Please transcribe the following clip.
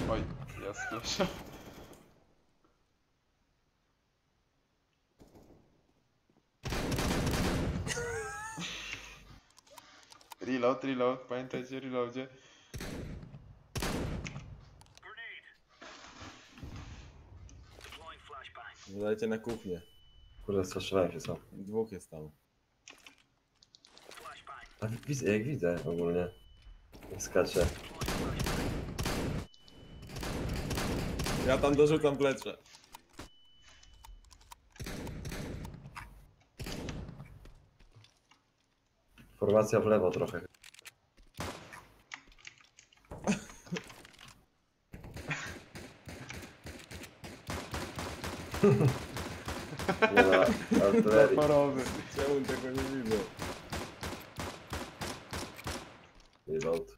Oj, jest flash. Reload, reload, pamiętajcie, reloadzie. Wydajcie na kuchnię. Kurde, straszyłem się co. Dwóch jest tam. A widzę, jak widzę ogólnie. Jak skacze. Ja tam dorzucam plecze. Formacja w lewo trochę. Nie ma artylerii. Zaporowy. Czemu tego nie widzę? Reload.